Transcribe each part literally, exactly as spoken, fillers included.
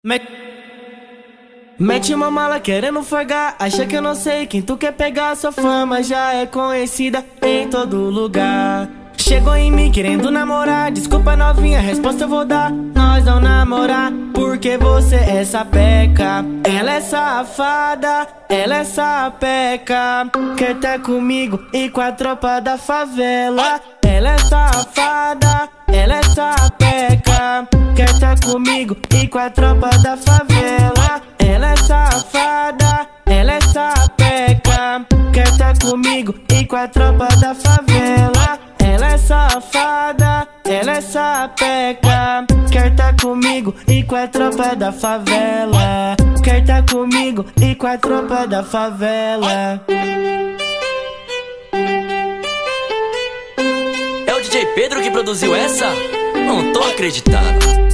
Met... Mete uma mala querendo folgar, acha que eu não sei quem tu quer pegar. Sua fama já é conhecida em todo lugar. Chegou em mim querendo namorar, desculpa novinha, resposta eu vou dar. Nós não namorar, porque você é sapeca. Ela é safada, ela é sapeca. Quer tá comigo e com a tropa da favela. Ela é safada, ela é sapeca. Quer tá comigo e com a tropa da favela. Ela é safada, ela é sapeca. Quer tá comigo e com a tropa da favela. Ela é safada, ela é sapeca. Quer tá comigo e com a tropa da favela. Quer tá comigo e com a tropa da favela. É o D J Pedro que produziu essa? Não tô acreditando.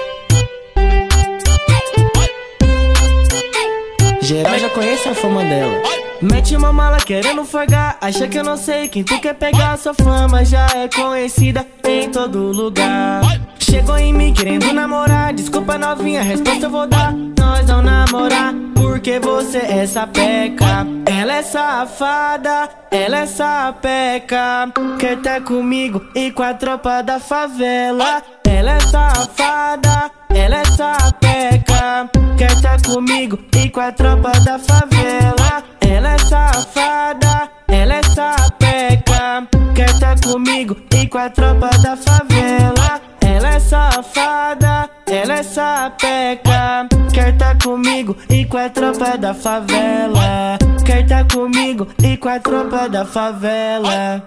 Geral já conhece a fama dela. Mete uma mala querendo folgar, acha que eu não sei quem tu quer pegar. Sua fama já é conhecida em todo lugar. Chegou em mim querendo namorar, desculpa novinha, resposta eu vou dar. Nós não namorar, porque você é sapeca. Ela é safada, ela é sapeca. Quer tá comigo e com a tropa da favela. Ela é safada, ela é sapeca. Quer tá comigo e com a tropa da favela. Ela é safada, ela é sapeca. Quer tá comigo e com a tropa da favela. Ela é safada, ela é sapeca. Quer tá comigo e com a tropa da favela. Quer tá comigo e com a tropa da favela.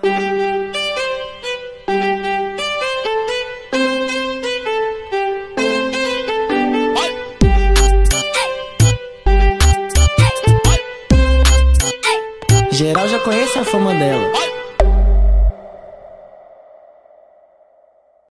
Geral já conhece a fama dela.